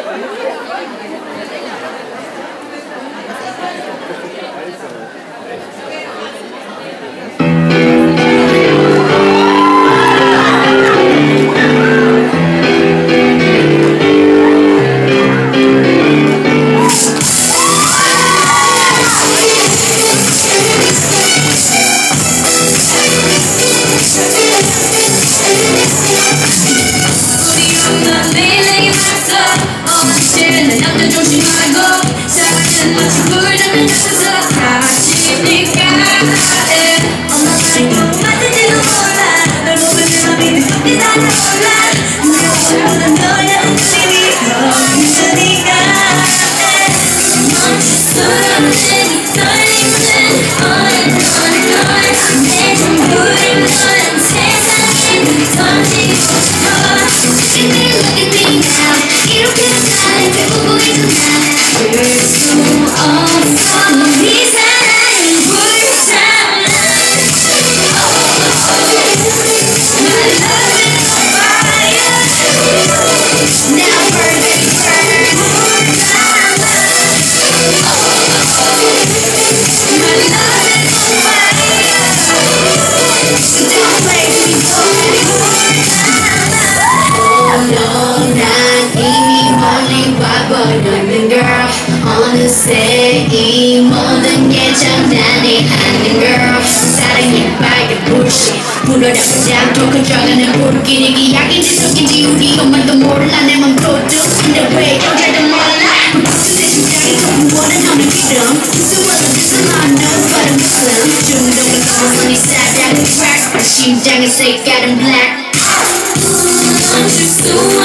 어느새 이 모든 게 장난이 아닌 girl 사랑이 빨개 bullshit 불어닥지 않고 커져가는 불길이 약인지 속인지 우리 엄마도 몰라 내 맘도 뚫는데 왜 여자도 몰라 내 심장이 원한 없는 기름 수많은 짓은 안 but I'm Muslim 중독을 넘어선 이 사랑은 crack 심장의 색깔은 black 멈출 수